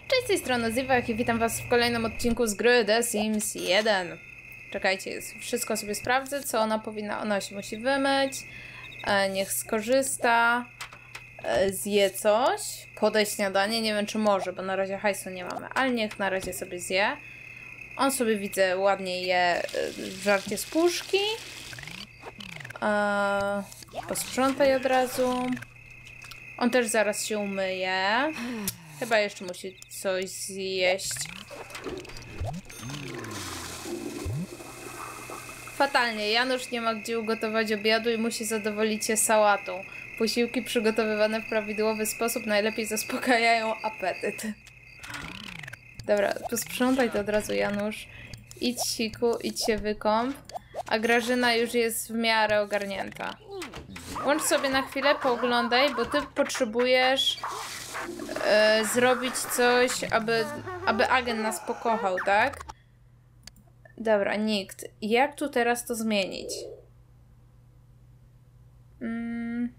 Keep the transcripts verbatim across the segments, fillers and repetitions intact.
Cześć, z tej strony Ziwak i witam was w kolejnym odcinku z gry The Sims jeden. Czekajcie, wszystko sobie sprawdzę, co ona powinna, ona się musi wymyć, e, niech skorzysta, e, zje coś, podaj śniadanie, nie wiem czy może, bo na razie hajsu nie mamy, ale niech na razie sobie zje. On sobie, widzę, ładnie je e, żarcie z puszki, e, posprzątaj od razu, on też zaraz się umyje. Chyba jeszcze musi coś zjeść. Fatalnie. Janusz nie ma gdzie ugotować obiadu i musi zadowolić się sałatą. Posiłki przygotowywane w prawidłowy sposób najlepiej zaspokajają apetyt. Dobra, posprzątaj to od razu, Janusz. Idź siku, idź się wykąp. A Grażyna już jest w miarę ogarnięta. Łącz sobie na chwilę, pooglądaj, bo ty potrzebujesz e, zrobić coś, aby, aby agent nas pokochał, tak? Dobra, nikt. Jak tu teraz to zmienić? Mm.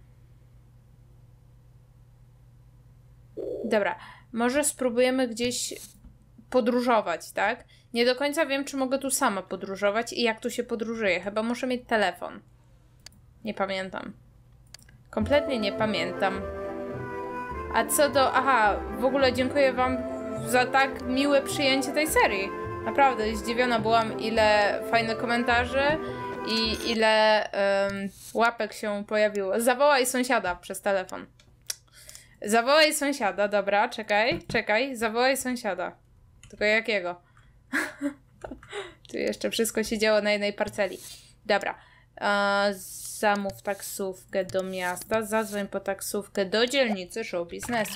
Dobra, może spróbujemy gdzieś podróżować, tak? Nie do końca wiem, czy mogę tu sama podróżować i jak tu się podróżuje. Chyba muszę mieć telefon. Nie pamiętam. Kompletnie nie pamiętam. A co do... Aha, w ogóle dziękuję wam za tak miłe przyjęcie tej serii. Naprawdę, zdziwiona byłam, ile fajnych komentarzy i ile um, łapek się pojawiło. Zawołaj sąsiada przez telefon. Zawołaj sąsiada, dobra, czekaj, czekaj, zawołaj sąsiada. Tylko jakiego? Tu jeszcze wszystko się działo na jednej parceli. Dobra. E, zamów taksówkę do miasta, zadzwoń po taksówkę do dzielnicy show biznesu.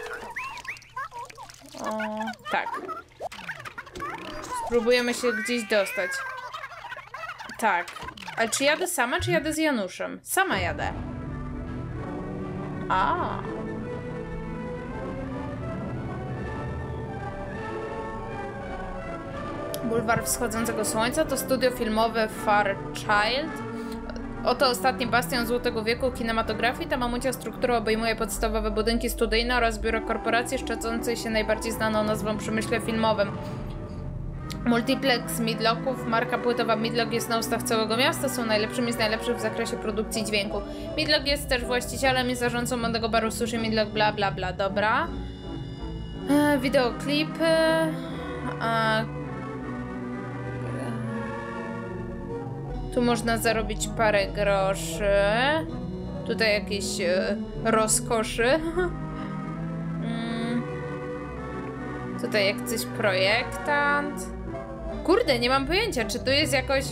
O, tak. Spróbujemy się gdzieś dostać. Tak. Ale czy jadę sama, czy jadę z Januszem? Sama jadę. A. Bulwar Wschodzącego Słońca to studio filmowe Fairchild. Oto ostatni bastion Złotego Wieku kinematografii. Ta mamucia struktura obejmuje podstawowe budynki studyjne oraz biuro korporacji szczącącej się najbardziej znaną nazwą przemyśle filmowym. Multiplex Midlocków, marka płytowa Midlock jest na ustach całego miasta, są najlepszymi z najlepszych w zakresie produkcji dźwięku. Midlock jest też właścicielem i zarządcą modnego baru sushi Midlock, bla bla bla, dobra. E, wideoklipy. E, Tu można zarobić parę groszy. Tutaj jakieś e, rozkoszy. mm. Tutaj jak coś projektant. Kurde, nie mam pojęcia, czy tu jest jakoś...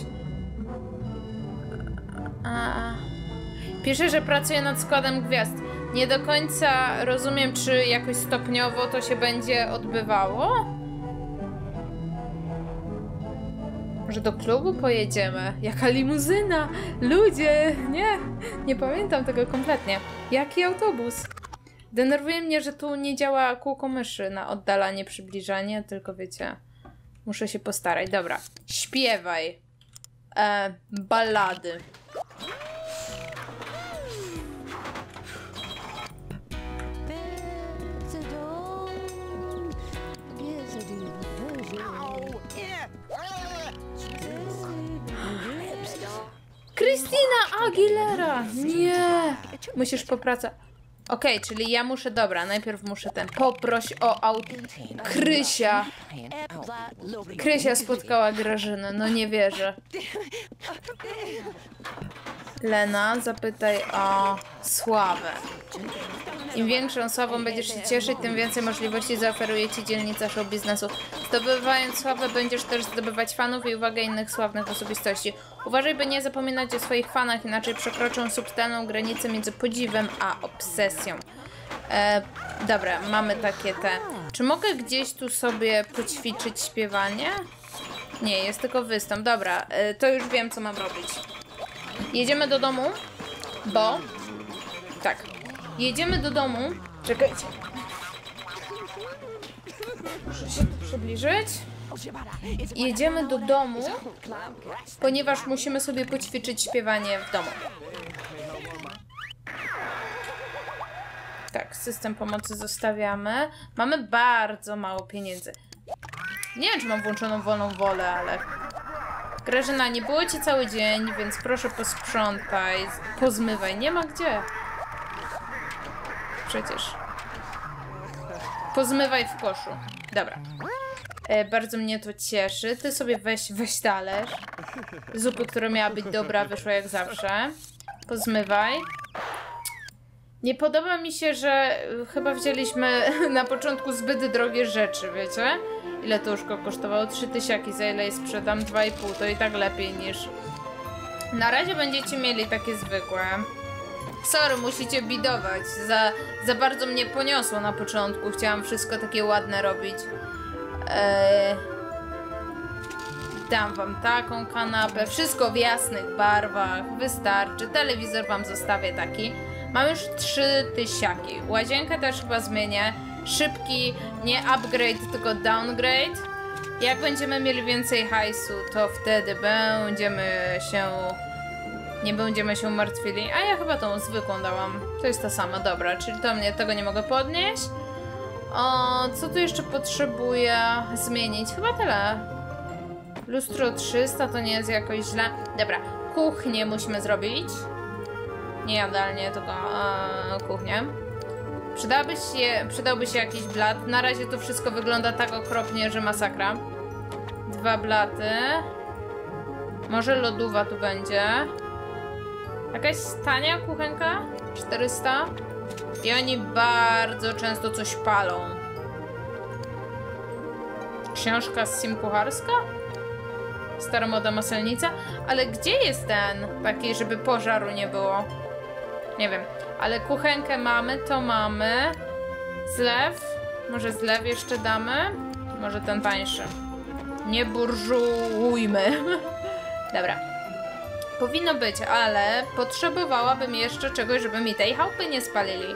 A... Pisze, że pracuje nad składem gwiazd. Nie do końca rozumiem, czy jakoś stopniowo to się będzie odbywało. Może do klubu pojedziemy? Jaka limuzyna! Ludzie! Nie! Nie pamiętam tego kompletnie. Jaki autobus? Denerwuje mnie, że tu nie działa kółko myszy na oddalanie, przybliżanie, tylko wiecie... Muszę się postarać. Dobra. Śpiewaj. E, ballady. Krystyna Aguilera! Nie! Musisz popracować. Okej, okay, czyli ja muszę, dobra, najpierw muszę ten, poproś o aut... Krysia! Krysia spotkała Grażynę, no nie wierzę. Lena, zapytaj o sławę. Im większą sławą będziesz się cieszyć, tym więcej możliwości zaoferuje ci dzielnica show biznesu. Zdobywając sławę, będziesz też zdobywać fanów i uwagę innych sławnych osobistości. Uważaj, by nie zapominać o swoich fanach, inaczej przekroczą subtelną granicę między podziwem a obsesją. E, dobra, mamy takie te... Czy mogę gdzieś tu sobie poćwiczyć śpiewanie? Nie, jest tylko występ. Dobra, e, to już wiem, co mam robić. Jedziemy do domu, bo... Tak. Jedziemy do domu. Czekajcie. Muszę się tu przybliżyć. Jedziemy do domu, ponieważ musimy sobie poćwiczyć śpiewanie w domu. Tak, system pomocy zostawiamy. Mamy bardzo mało pieniędzy. Nie wiem, czy mam włączoną wolną wolę, ale... Grażyna, nie było ci cały dzień, więc proszę posprzątaj, pozmywaj. Nie ma gdzie. Przecież. Pozmywaj w koszu. Dobra. E, bardzo mnie to cieszy. Ty sobie weź, weź talerz. Zupy, która miała być dobra, wyszła jak zawsze. Pozmywaj. Nie podoba mi się, że chyba wzięliśmy na początku zbyt drogie rzeczy, wiecie? Ile to łóżko kosztowało? Trzy tysiaki, za ile je sprzedam? Dwa i pół, to i tak lepiej niż... Na razie będziecie mieli takie zwykłe. Sorry, musicie bidować. Za, za bardzo mnie poniosło na początku. Chciałam wszystko takie ładne robić. Eee... Dam wam taką kanapę. Wszystko w jasnych barwach. Wystarczy. Telewizor wam zostawię taki. Mam już trzy tysiaki. Łazienkę też chyba zmienię. Szybki, nie upgrade, tylko downgrade. Jak będziemy mieli więcej hajsu, to wtedy będziemy się... Nie będziemy się martwili. A ja chyba tą zwykłą dałam. To jest ta sama, dobra. Czyli to mnie tego nie mogę podnieść. O, co tu jeszcze potrzebuję zmienić? Chyba tyle. Lustro trzysta to nie jest jakoś źle. Dobra, kuchnię musimy zrobić. Nie jadalnię, tylko e, kuchnię. Przydałaby się, przydałby się jakiś blat. Na razie to wszystko wygląda tak okropnie, że masakra. Dwa blaty. Może lodówa tu będzie. Jakaś tania kuchenka? czterysta. I oni bardzo często coś palą. Książka z sim kucharska? Staromoda maselnica? Ale gdzie jest ten taki, żeby pożaru nie było? Nie wiem. Ale kuchenkę mamy, to mamy. Zlew. Może zlew jeszcze damy? Może ten tańszy. Nie burżujmy. Dobra. Powinno być, ale potrzebowałabym jeszcze czegoś, żeby mi tej chałupy nie spalili.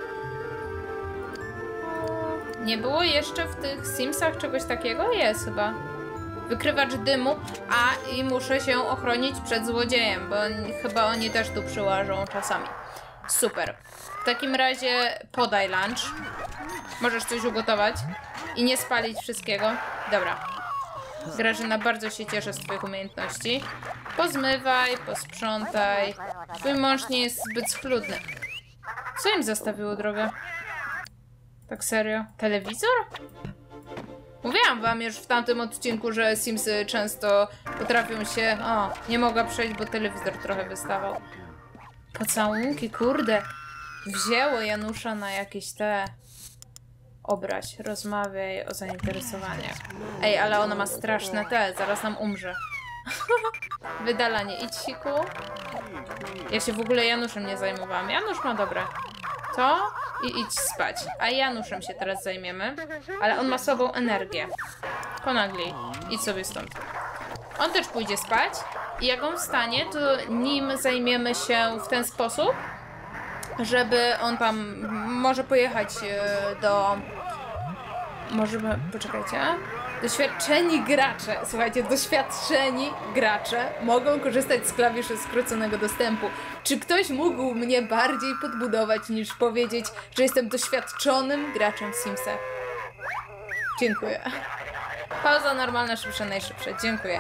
Nie było jeszcze w tych Simsach czegoś takiego? Jest chyba. Wykrywacz dymu, a i muszę się ochronić przed złodziejem, bo chyba oni też tu przyłażą czasami. Super. W takim razie podaj lunch. Możesz coś ugotować i nie spalić wszystkiego. Dobra. Grażyna, bardzo się cieszę z twoich umiejętności. Pozmywaj, posprzątaj. Twój mąż nie jest zbyt schludny. Co im zastawiło drogę? Tak serio? Telewizor? Mówiłam wam już w tamtym odcinku, że Simsy często potrafią się... O, nie mogła przejść, bo telewizor trochę wystawał. Pocałunki, kurde. Wzięło Janusza na jakieś te... Obrać, rozmawiaj o zainteresowaniach. Ej, ale ona ma straszne te, zaraz nam umrze. Wydalanie, idź siku. Ja się w ogóle Januszem nie zajmowałam. Janusz ma dobre. To i idź spać. A Januszem się teraz zajmiemy. Ale on ma słabą energię. Ponaglij. Idź sobie stąd. On też pójdzie spać. I jak on wstanie, to nim zajmiemy się w ten sposób, żeby on tam może pojechać do... Może... Poczekajcie. Doświadczeni gracze, słuchajcie, doświadczeni gracze mogą korzystać z klawiszy skróconego dostępu. Czy ktoś mógł mnie bardziej podbudować niż powiedzieć, że jestem doświadczonym graczem w Simsach? Dziękuję. Pauza normalna, szybsza, najszybsza. Dziękuję.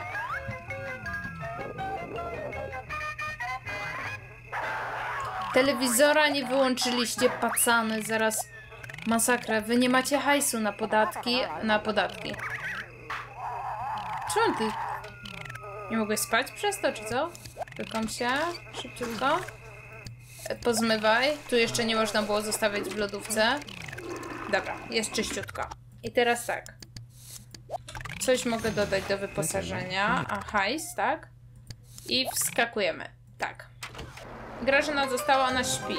Telewizora nie wyłączyliście, pacany, zaraz masakra. Wy nie macie hajsu na podatki, na podatki. Czemu ty nie mogłeś spać przez to, czy co? Wykąp się, szybciutko. Pozmywaj. Tu jeszcze nie można było zostawiać w lodówce. Dobra, jest czyściutko. I teraz tak. Coś mogę dodać do wyposażenia. A, hajs, tak? I wskakujemy. Tak. Grażyna została, ona śpi.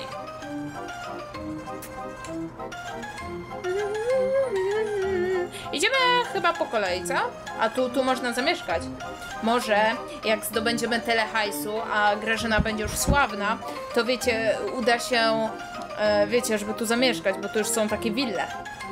Idziemy chyba po kolei, co? A tu, tu można zamieszkać. Może jak zdobędziemy tyle hajsu, a Grażyna będzie już sławna, to wiecie, uda się, e, wiecie, żeby tu zamieszkać, bo tu już są takie wille.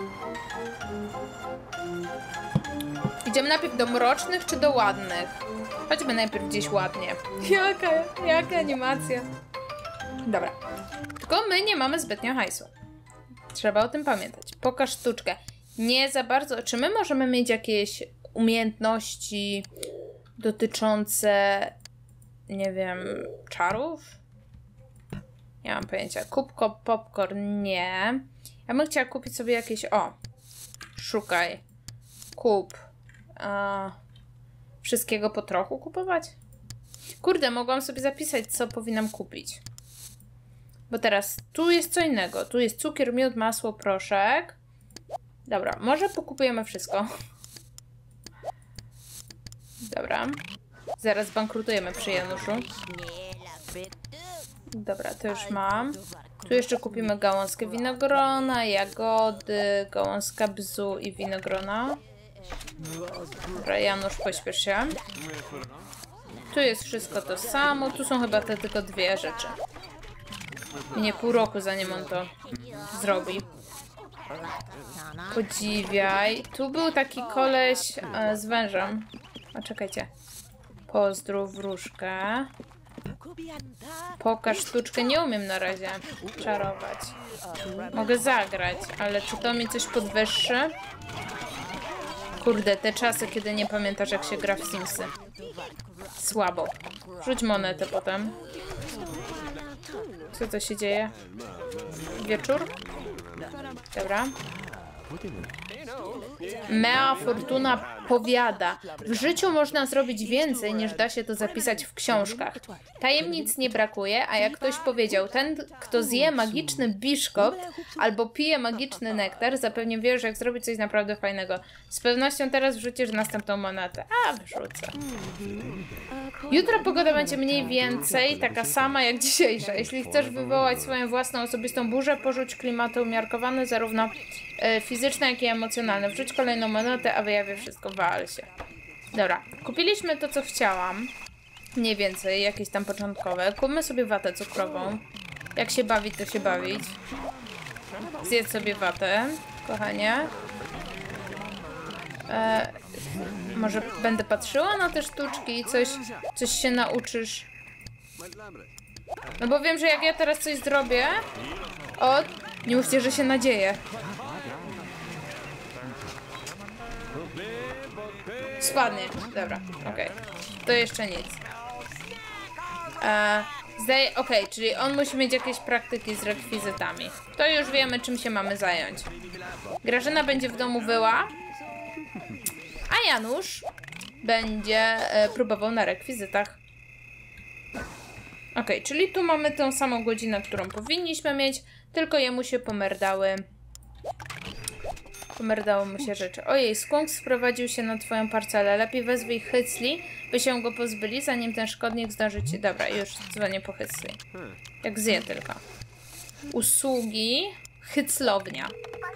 Idziemy najpierw do mrocznych czy do ładnych? Chodźmy najpierw gdzieś ładnie. Jaka, jaka animacja. Dobra. Tylko my nie mamy zbytnio hajsu. Trzeba o tym pamiętać. Pokaż sztuczkę. Nie za bardzo... Czy my możemy mieć jakieś umiejętności dotyczące, nie wiem, czarów? Nie mam pojęcia. Kubko, popcorn, nie. Ja bym chciała kupić sobie jakieś... O! Szukaj. Kup. A... Wszystkiego po trochu kupować? Kurde, mogłam sobie zapisać, co powinnam kupić. Bo teraz tu jest co innego. Tu jest cukier, miód, masło, proszek. Dobra, może pokupujemy wszystko. Dobra. Zaraz bankrutujemy przy Januszu. Dobra, to już mam. Tu jeszcze kupimy gałązkę winogrona, jagody, gałązka bzu i winogrona. Dobra, Janusz, pośpiesz się. Tu jest wszystko to samo. Tu są chyba te tylko dwie rzeczy. Minie pół roku, zanim on to zrobi. Podziwiaj. Tu był taki koleś e, z wężem. O, czekajcie. Pozdrów wróżkę. Pokaż sztuczkę. Nie umiem na razie czarować. Mogę zagrać, ale czy to mi coś podwyższy? Kurde, te czasy, kiedy nie pamiętasz, jak się gra w Simsy. Słabo. Rzuć monetę potem. Co to się dzieje? Wieczór? Dobra. Mea Fortuna powiada: w życiu można zrobić więcej, niż da się to zapisać w książkach. Tajemnic nie brakuje, a jak ktoś powiedział, ten, kto zje magiczny biszkopt albo pije magiczny nektar, zapewnie wiesz, jak zrobić coś naprawdę fajnego. Z pewnością teraz wrzucisz następną monetę. A, wrzucę. Jutro pogoda będzie mniej więcej taka sama jak dzisiejsza. Jeśli chcesz wywołać swoją własną osobistą burzę, porzuć klimaty umiarkowane, zarówno e, fizyczne, jak i emocjonalne. Wrzuć kolejną monetę, a wyjawię wszystko. Wal się. Dobra, kupiliśmy to, co chciałam. Mniej więcej, jakieś tam początkowe. Kupmy sobie watę cukrową. Jak się bawić, to się bawić. Zjedz sobie watę, kochanie. E, może będę patrzyła na te sztuczki i coś, coś się nauczysz. No bo wiem, że jak ja teraz coś zrobię... O, nie mówcie, że się nadzieję. Spadnie. Dobra, okej. Okay. To jeszcze nic. E, zdaje... Okej, okay, czyli on musi mieć jakieś praktyki z rekwizytami. To już wiemy, czym się mamy zająć. Grażyna będzie w domu wyła. A Janusz będzie e, próbował na rekwizytach. Ok, czyli tu mamy tą samą godzinę, którą powinniśmy mieć, tylko jemu się pomerdały. Pomerdały mu się rzeczy. Ojej, skunk sprowadził się na twoją parcelę. Lepiej wezwij Hycli, by się go pozbyli, zanim ten szkodnik zdąży ci... Dobra, już dzwonię po Hycli. Jak zje tylko. Usługi. Hyclownia.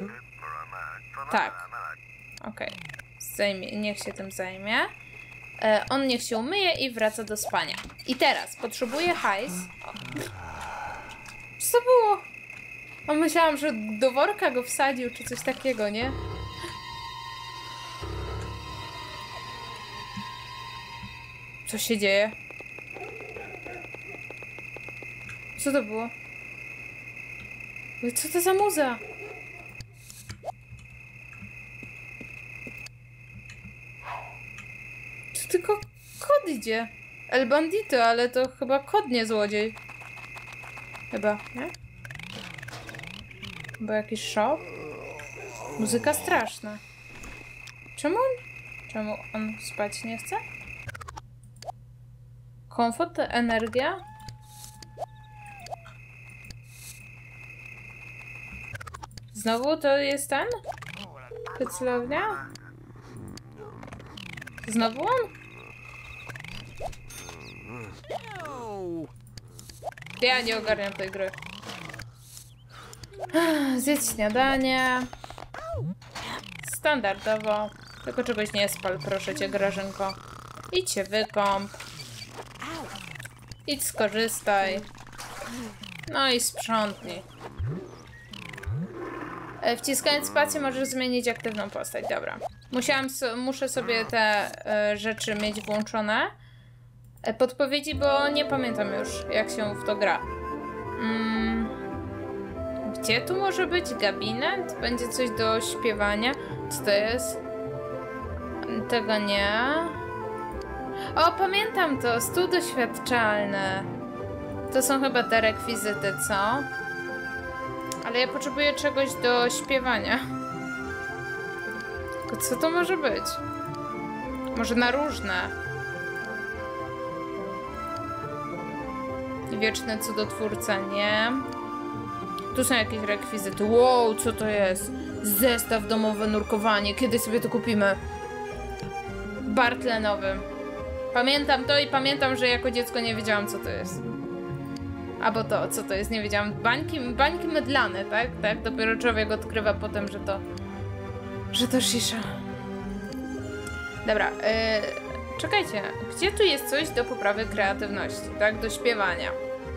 Tak. Okej. Okay. Niech się tym zajmie. E, on niech się umyje i wraca do spania. I teraz potrzebuję hajs. O. Co to było? O, myślałam, że do worka go wsadził, czy coś takiego, nie? Co się dzieje? Co to było? Co to za muza? To tylko kod idzie. El Bandito, ale to chyba kod, nie złodziej. Chyba, nie? Bo jakiś szok? Muzyka straszna. Czemu on... Czemu on spać nie chce? Komfort, energia? Znowu to jest ten? Hyclownia? Znowu on? Ja nie ogarniam tej gry. Zjedz śniadanie. Standardowo. Tylko czegoś nie spal, proszę cię, Grażynko. Idź się wykąp. Idź skorzystaj. No i sprzątnij. Wciskając spację możesz zmienić aktywną postać. Dobra. Musiałam so, muszę sobie te e, rzeczy mieć włączone. E, podpowiedzi, bo nie pamiętam już, jak się w to gra. Mm. Gdzie tu może być gabinet? Będzie coś do śpiewania? Co to jest? Tego nie. O, pamiętam to. Stół doświadczalny. To są chyba te rekwizyty, co? Ale ja potrzebuję czegoś do śpiewania. Tylko co to może być? Może na różne. Wieczny cudotwórca, nie. Tu są jakieś rekwizyty. Wow, co to jest? Zestaw domowe nurkowanie. Kiedy sobie to kupimy? Bar tlenowy. Pamiętam to i pamiętam, że jako dziecko nie wiedziałam, co to jest. Albo to, co to jest, nie wiedziałam. Bańki, bańki mydlane, tak? Tak? Dopiero człowiek odkrywa potem, że to... że to szisza. Dobra, yy, czekajcie. Gdzie tu jest coś do poprawy kreatywności, tak? Do śpiewania.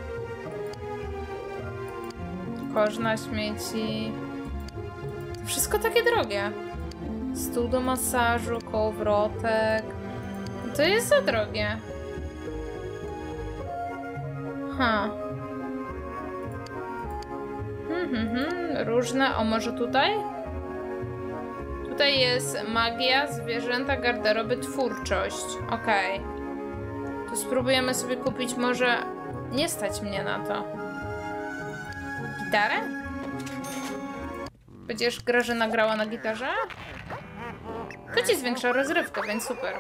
Kosz na śmieci. To wszystko takie drogie. Stół do masażu, kołowrotek. To jest za drogie. Ha. Hmm, hmm, hmm. Różne. O, może tutaj? Tutaj jest magia, zwierzęta, garderoby, twórczość. Okej. Okay. To spróbujemy sobie kupić może... Nie stać mnie na to. Gitarę? Będziesz Grażyna grała na gitarze? To ci zwiększa rozrywkę, więc super.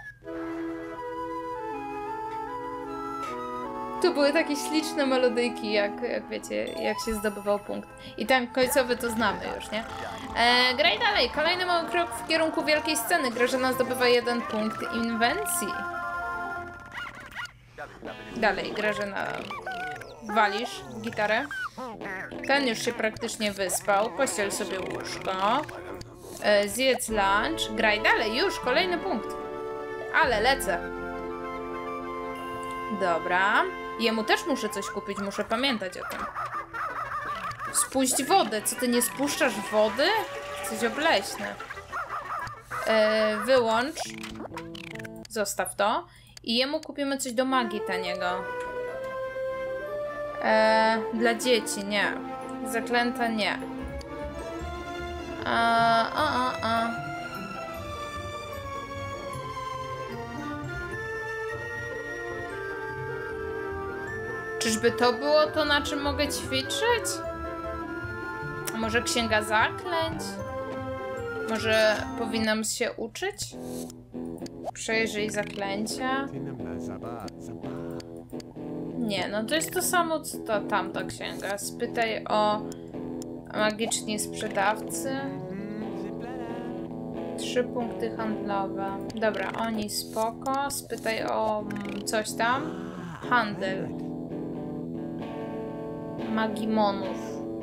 Tu były takie śliczne melodyjki, jak, jak wiecie, jak się zdobywał punkt. I ten końcowy to znamy już, nie? E, graj dalej. Kolejny mały krok w kierunku wielkiej sceny. Grażyna zdobywa jeden punkt inwencji. Dalej, Grażyna. Walisz gitarę. Ten już się praktycznie wyspał. Pościel sobie łóżko. E, zjedz lunch. Graj dalej. Już, kolejny punkt. Ale lecę. Dobra. Jemu też muszę coś kupić, muszę pamiętać o tym. Spuść wodę. Co, ty nie spuszczasz wody? Coś obleśne. E, wyłącz. Zostaw to. I jemu kupimy coś do magii taniego. E, dla dzieci, nie. Zaklęta, nie. A, a, a, a. Czyżby to było to, na czym mogę ćwiczyć? A może księga zaklęć? Może powinnam się uczyć? Przejrzyj zaklęcia. Nie, no to jest to samo, co ta, tamta księga. Spytaj o magiczni sprzedawcy. Trzy punkty handlowe. Dobra, oni spoko. Spytaj o coś tam. Handel. Magimonów.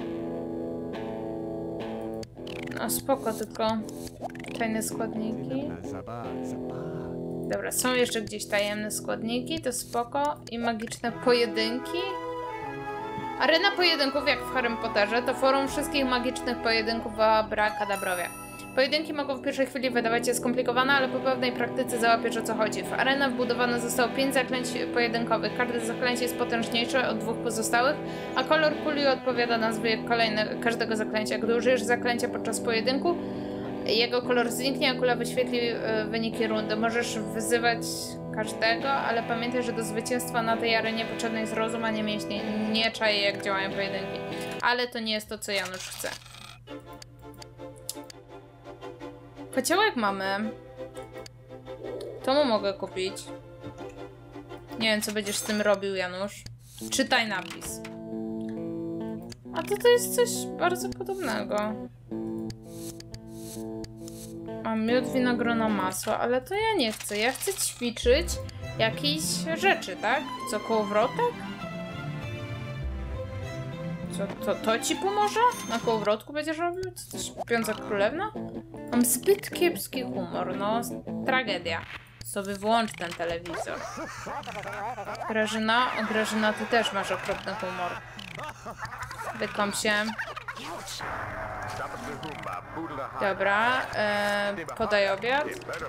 No spoko, tylko tajne składniki. Dobra, są jeszcze gdzieś tajemne składniki, to spoko. I magiczne pojedynki. Arena pojedynków, jak w Harrym Potterze, to forum wszystkich magicznych pojedynków w Abracadabrowie. Pojedynki mogą w pierwszej chwili wydawać się skomplikowane, ale po pewnej praktyce załapiesz, o co chodzi. W arenę wbudowane zostało pięć zaklęć pojedynkowych. Każde zaklęcie jest potężniejsze od dwóch pozostałych, a kolor kuli odpowiada nazwie kolejne, każdego zaklęcia. Gdy użyjesz zaklęcia podczas pojedynku, jego kolor zniknie, a kula wyświetli wyniki rundy. Możesz wyzywać każdego, ale pamiętaj, że do zwycięstwa na tej arenie potrzebny jest rozum, a nie mięśnie. Nie czaję, jak działają pojedynki. Ale to nie jest to, co Janusz chce. Kociołek mamy. To mu mogę kupić. Nie wiem, co będziesz z tym robił, Janusz. Czytaj napis. A to to jest coś bardzo podobnego. A miód, winogrona, masło, ale to ja nie chcę. Ja chcę ćwiczyć jakieś rzeczy, tak? Co, kołowrotek? Co, to, to ci pomoże? Na kołowrotku będziesz robił? Co to, śpiąca królewna? Mam zbyt kiepski humor, no. Tragedia. Sobie włącz ten telewizor. Grażyna? O, Grażyna, ty też masz okropny humor. Wykąp się. Dobra, e, podaj obiad.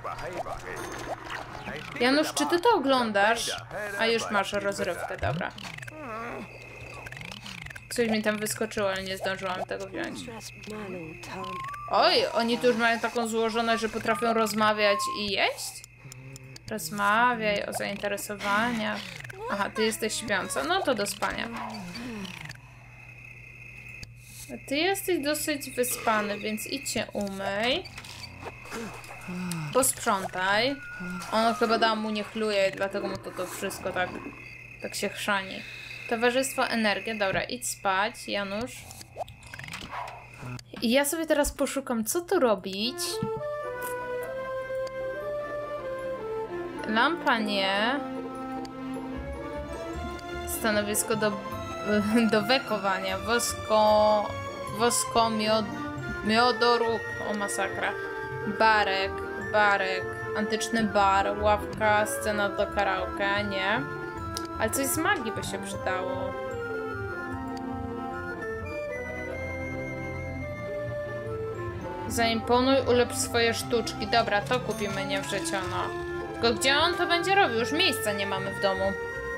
Janusz, czy ty to oglądasz? A już masz rozrywkę, dobra. Coś mi tam wyskoczyło, ale nie zdążyłam tego wziąć. Oj, oni tu już mają taką złożoność, że potrafią rozmawiać i jeść? Rozmawiaj o zainteresowaniach. Aha, ty jesteś śpiąca. No to do spania. Ty jesteś dosyć wyspany, więc idź się umyj. Posprzątaj. On chyba dał mu nie chluje, dlatego mu to, to wszystko tak, tak się chrzani. Towarzystwo Energia. Dobra, idź spać, Janusz. I ja sobie teraz poszukam, co tu robić. Lampa nie. Stanowisko do, do wekowania. Wosko... Wosko miod, miodorób. O, masakra. Barek, barek. Antyczny bar, ławka, scena do karaoke. Nie. Ale coś z magii by się przydało. Zaimponuj, ulepsz swoje sztuczki. Dobra, to kupimy niewrzeciono. Tylko gdzie on to będzie robił? Już miejsca nie mamy w domu.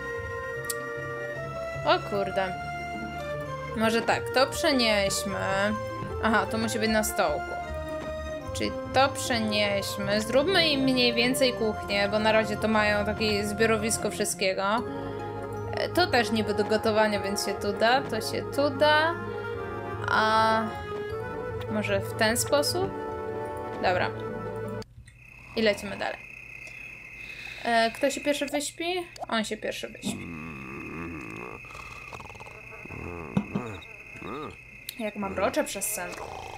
O kurde. Może tak, to przenieśmy. Aha, to musi być na stołku. Czyli to przenieśmy. Zróbmy im mniej więcej kuchnię, bo na razie to mają takie zbiorowisko wszystkiego. To też niby do gotowania, więc się tu da. To się tu da. A może w ten sposób? Dobra. I lecimy dalej. E, kto się pierwszy wyśpi? On się pierwszy wyśpi. Jak mam mroczę przez sen.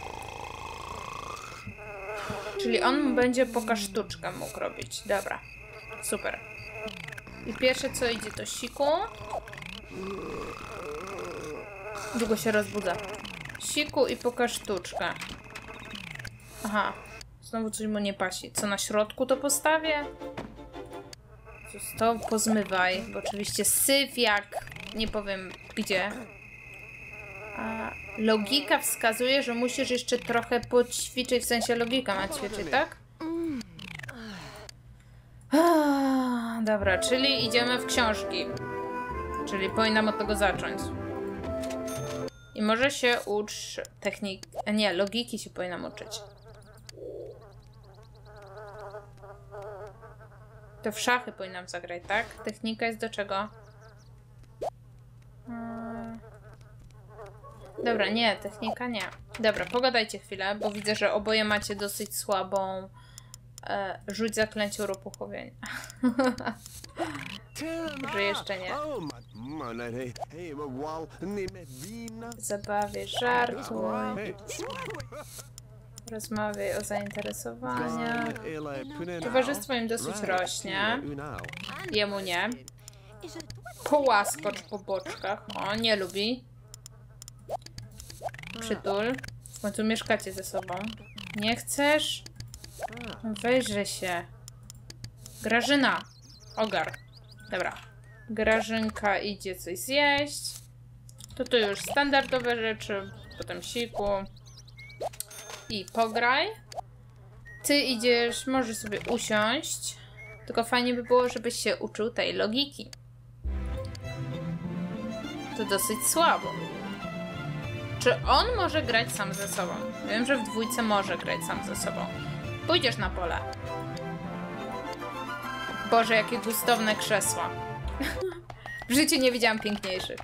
Czyli on będzie pokaż sztuczkę mógł robić. Dobra. Super. I pierwsze co idzie to siku. Długo się rozbudza. Siku i pokaż sztuczkę. Aha. Znowu coś mu nie pasi. Co na środku to postawię? To pozmywaj. Bo oczywiście syf jak... Nie powiem gdzie. A logika wskazuje, że musisz jeszcze trochę poćwiczyć. W sensie logika ma ćwiczyć, tak? Ah, dobra, czyli idziemy w książki. Czyli powinnam od tego zacząć. I może się ucz technik... Nie, logiki się powinnam uczyć. To w szachy powinnam zagrać, tak? Technika jest do czego? Hmm. Dobra, nie, technika nie. Dobra, pogadajcie chwilę, bo widzę, że oboje macie dosyć słabą... E, rzuć zaklęcie uruchomienia. Że jeszcze nie. Zabawie, żartuj. Rozmawiaj o zainteresowaniach. Towarzystwo im dosyć rośnie. Jemu nie. Połaskocz po boczkach. O, nie lubi. Przytul. W końcu mieszkacie ze sobą. Nie chcesz? Wejrze się. Grażyna. Ogar. Dobra. Grażynka idzie coś zjeść. To tu już standardowe rzeczy. Potem siku. I pograj. Ty idziesz, możesz sobie usiąść. Tylko fajnie by było, żebyś się uczył tej logiki. To dosyć słabo. Czy on może grać sam ze sobą? Wiem, że w dwójce może grać sam ze sobą. Pójdziesz na pole. Boże, jakie gustowne krzesła. W życiu nie widziałam piękniejszych.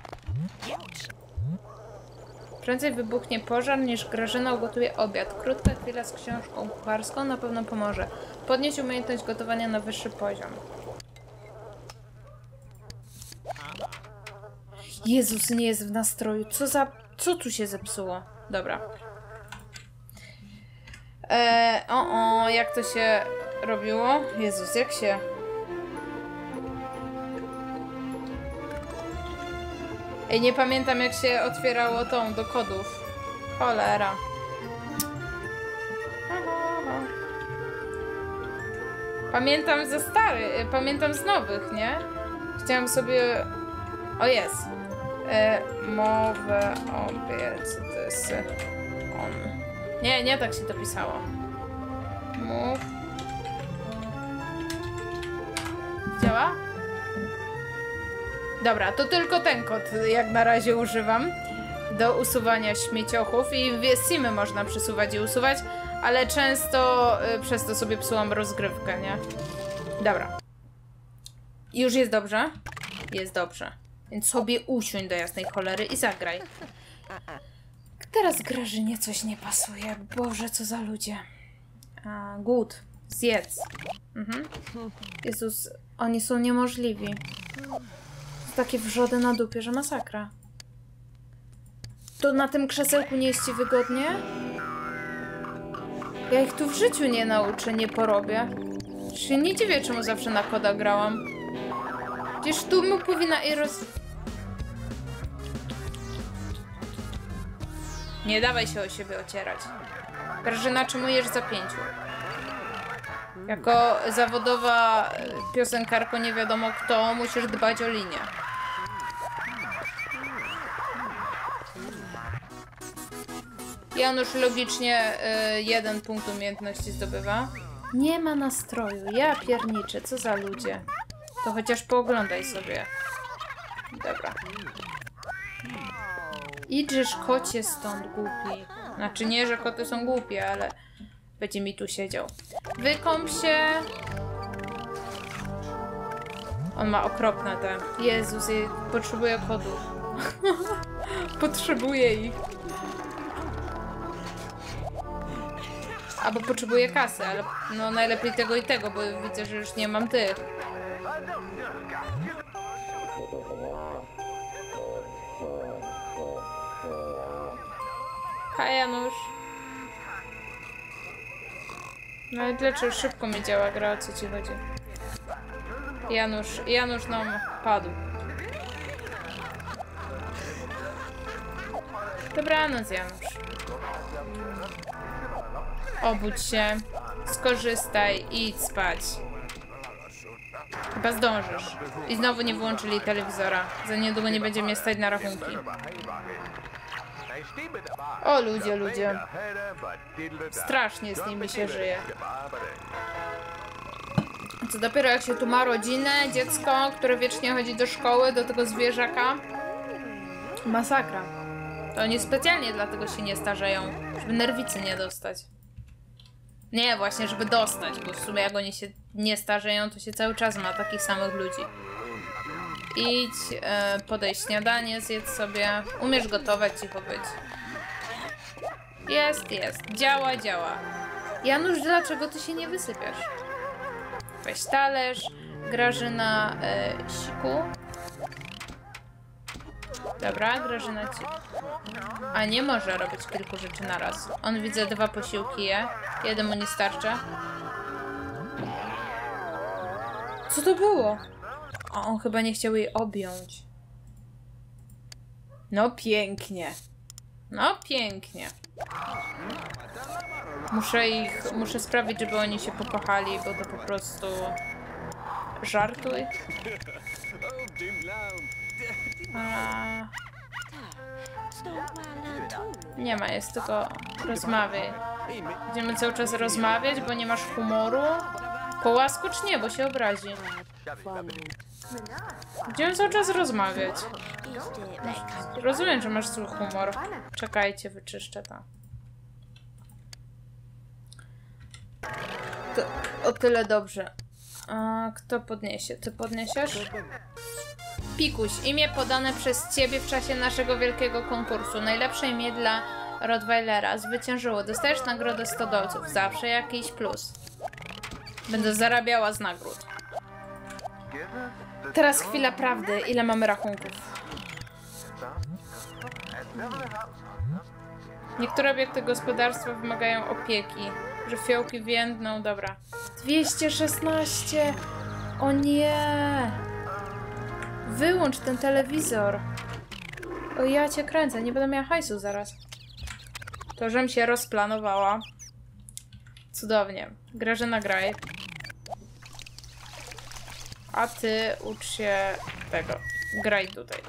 Prędzej wybuchnie pożar, niż Grażyna ugotuje obiad. Krótka chwila z książką kucharską na pewno pomoże. Podnieść umiejętność gotowania na wyższy poziom. Jezus, nie jest w nastroju. Co za... Co tu się zepsuło? Dobra. Eee, o, o, jak to się robiło? Jezus, jak się... Ej, nie pamiętam jak się otwierało tą do kodów. Cholera. Pamiętam ze stary, pamiętam z nowych, nie? Chciałam sobie... O, jest. E, mowę obiectysy. On. Nie, nie tak się to pisało. Mów. Działa? Dobra, to tylko ten kod jak na razie używam. do usuwania śmieciochów i w Simy można przesuwać i usuwać, ale często y, przez to sobie psułam rozgrywkę, nie? Dobra. Już jest dobrze? Jest dobrze. Więc sobie usiądź do jasnej cholery i zagraj. Teraz Grażynie coś nie pasuje. Boże, co za ludzie. A, głód. Zjedz. Mhm. Jezus, oni są niemożliwi. Takie wrzody na dupie, że masakra. To na tym krzesełku nie jest ci wygodnie? Ja ich tu w życiu nie nauczę, nie porobię. Się nie dziwię, czemu zawsze na koda grałam. Przecież tu mu powinna i roz... Nie dawaj się o siebie ocierać. Grażyna, czemu jesz za pięciu? Jako zawodowa piosenkarko nie wiadomo kto, musisz dbać o linię. Janusz logicznie y, jeden punkt umiejętności zdobywa. Nie ma nastroju. Ja pierniczę. Co za ludzie. To chociaż pooglądaj sobie. Dobra. Idźesz kocie stąd, głupi. Znaczy nie, że koty są głupie, ale będzie mi tu siedział. Wykąp się. On ma okropne te. Jezus, potrzebuję kodów. Potrzebuję ich. Albo potrzebuję kasy, ale no najlepiej tego i tego, bo widzę, że już nie mam tych. Hej, Janusz. No i dlaczego szybko mi działa gra, o co ci chodzi? Janusz, Janusz nam padł. Dobranoc, Janusz. Obudź się, skorzystaj i idź spać. Chyba zdążysz. I znowu nie włączyli telewizora. Za niedługo nie będzie mnie stać na rachunki. O ludzie, ludzie. Strasznie z nimi się żyje. Co dopiero jak się tu ma rodzinę, dziecko, które wiecznie chodzi do szkoły, do tego zwierzaka. Masakra. To oni specjalnie dlatego się nie starzeją, żeby nerwicy nie dostać. Nie, właśnie, żeby dostać, bo w sumie jak oni się nie starzeją, to się cały czas ma takich samych ludzi. Idź, e, podaj śniadanie, zjedz sobie. Umiesz gotować, cicho być. Jest, jest. Działa, działa. Janusz, dlaczego ty się nie wysypiasz? Weź talerz. Grażyna e, siku. Dobra, Grażyna ci... A nie może robić kilku rzeczy naraz. On widzę dwa posiłki je. Jeden mu nie starcza. Co to było? O, on chyba nie chciał jej objąć. No pięknie. No pięknie. Muszę ich... Muszę sprawić, żeby oni się pokochali, bo to po prostu... Żartuj. A... Nie ma, jest tylko rozmawiaj. Będziemy cały czas rozmawiać, bo nie masz humoru. Połaskocz nie, bo się obrazi. Będziemy cały czas rozmawiać. Rozumiem, że masz zły humor. Czekajcie, wyczyszczę to. To o tyle dobrze. A kto podniesie? Ty podniesiesz? Pikuś, imię podane przez ciebie w czasie naszego wielkiego konkursu. Najlepsze imię dla Rottweilera. Zwyciężyło. Dostajesz nagrodę sto dolców. Zawsze jakiś plus. Będę zarabiała z nagród. Teraz chwila prawdy. Ile mamy rachunków? Niektóre obiekty gospodarstwa wymagają opieki. Żywiołki więdną. Dobra. dwieście szesnaście. O nie. Wyłącz ten telewizor. O, ja cię kręcę. Nie będę miała hajsu zaraz. To, żem się rozplanowała. Cudownie. Grażyna, graj. A ty ucz się tego. Graj tutaj.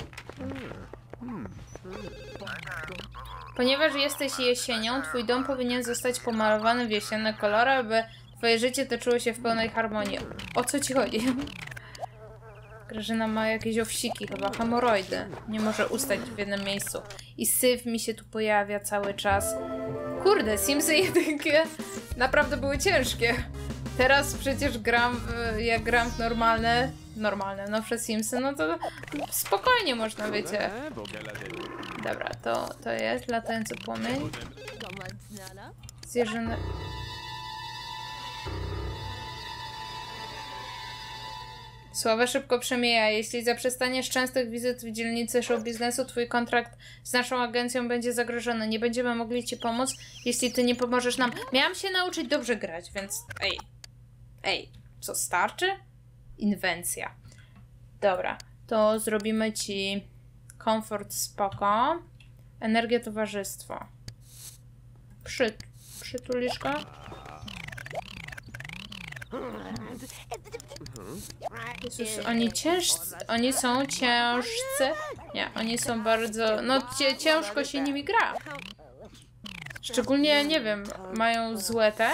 Ponieważ jesteś jesienią, twój dom powinien zostać pomalowany w jesienne kolory, aby twoje życie toczyło się w pełnej harmonii. O co ci chodzi? Grażyna ma jakieś owsiki, chyba hemoroidy. Nie może ustać w jednym miejscu. I syf mi się tu pojawia cały czas. Kurde, Simsy jedynkie naprawdę były ciężkie. Teraz przecież gram, w, jak gram w normalne, normalne, nowsze Simsy, no to spokojnie można, wiecie. Dobra, to, to jest latający płomień. Zwierzyny... Sława szybko przemija. Jeśli zaprzestaniesz częstych wizyt w dzielnicy show biznesu, twój kontrakt z naszą agencją będzie zagrożony. Nie będziemy mogli ci pomóc, jeśli ty nie pomożesz nam. Miałam się nauczyć dobrze grać, więc ej. Ej, co starczy? Inwencja. Dobra, to zrobimy ci komfort spoko. Energia towarzystwo. Przy, przytulisz go? Jezus, oni ciężcy, oni są ciężcy. Nie, oni są bardzo, no cie, ciężko się nimi gra. Szczególnie, nie wiem, mają złe te?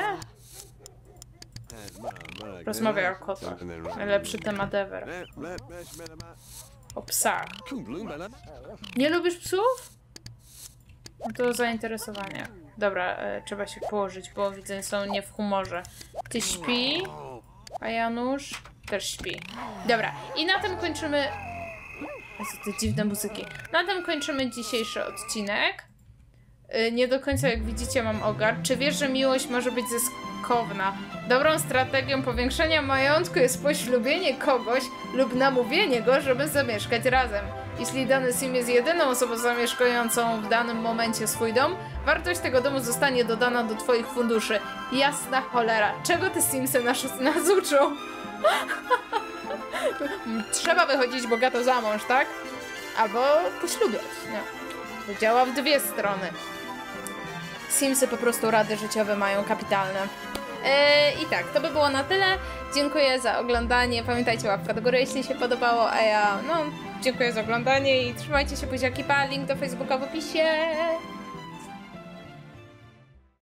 Rozmawiaj o kotach. Najlepszy temat ever. O psach. Nie lubisz psów? No to zainteresowanie. Dobra, e, trzeba się położyć, bo widzę, są nie w humorze. Ty śpi, a Janusz też śpi. Dobra, i na tym kończymy... Jezu, te dziwne muzyki. Na tym kończymy dzisiejszy odcinek. E, nie do końca, jak widzicie, mam ogar. Czy wiesz, że miłość może być zyskowna? Dobrą strategią powiększenia majątku jest poślubienie kogoś lub namówienie go, żeby zamieszkać razem. Jeśli dany sim jest jedyną osobą zamieszkującą w danym momencie swój dom, wartość tego domu zostanie dodana do twoich funduszy. Jasna cholera. Czego te simsy nas, nas uczą? Trzeba wychodzić bogato za mąż, tak? Albo poślubiać. Nie. To działa w dwie strony. Simsy po prostu rady życiowe mają kapitalne. Yy, I tak, to by było na tyle. Dziękuję za oglądanie. Pamiętajcie, łapka do góry, jeśli się podobało, a ja, no, dziękuję za oglądanie i trzymajcie się, buziaki, pa, link do Facebooka w opisie.